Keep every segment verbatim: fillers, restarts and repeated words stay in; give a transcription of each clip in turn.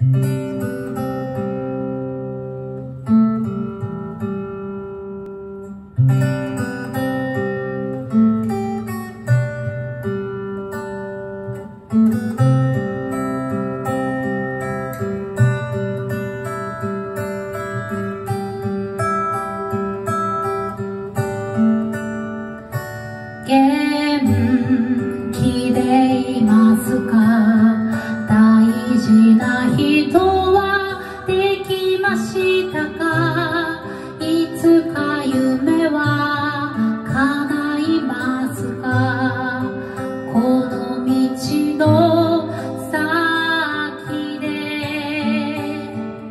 元気でいますか？大事な人はできましたか？いつか夢は叶いますか？この道の先で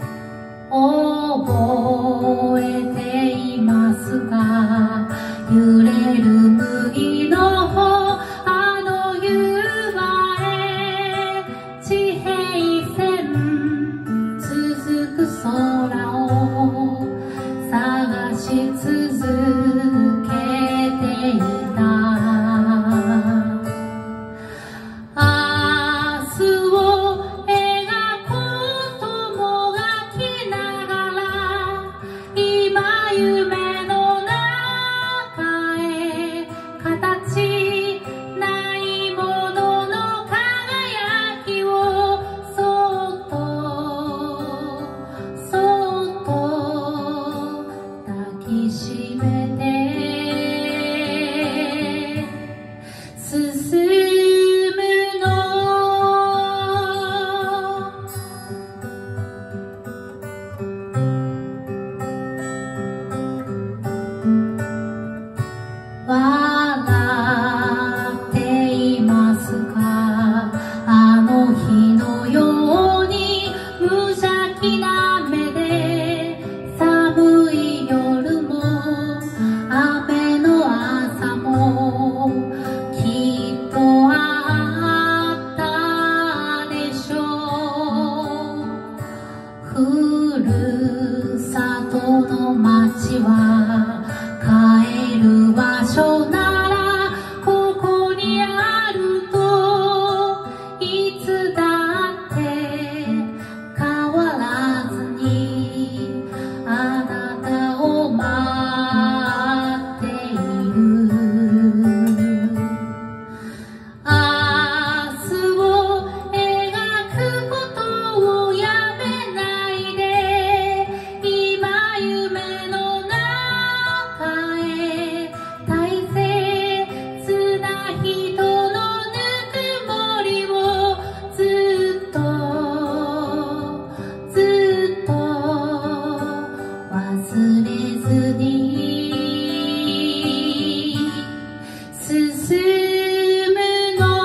覚えていますか？揺れる麦の穂、あの夕場へ地平線続く空を探し続けていた。明日を描くこともがきながら、今夢の中へ形ないものの輝きをそっとそっと抱きしめて進むの。笑っていますか？あの日のように無邪気な目で、寒い夜も雨の朝もきっとあったでしょう。ふるさとの街は帰る場所ならここにあると、いつだって変わらずにあなたを待っている。明日を描くことをやめないで、今夢の中へ大切な人のぬくもりをずっとずっと忘れずに進むの。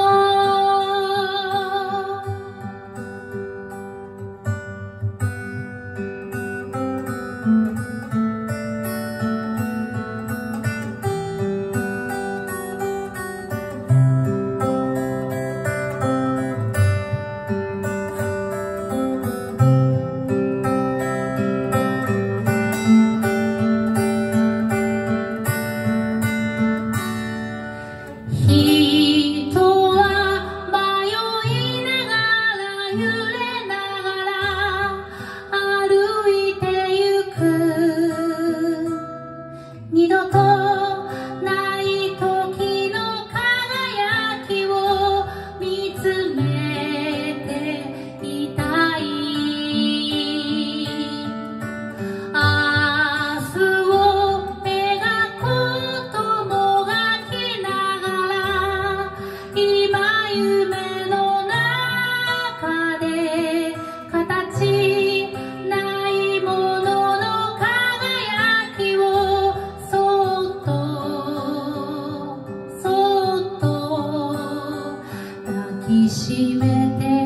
人は迷いながら揺れながら歩いてゆく。二度とない時の輝きを見つめていたい。明日を描くこともがきながら、今夢の中で形ないものの輝きをそっとそっと抱きしめて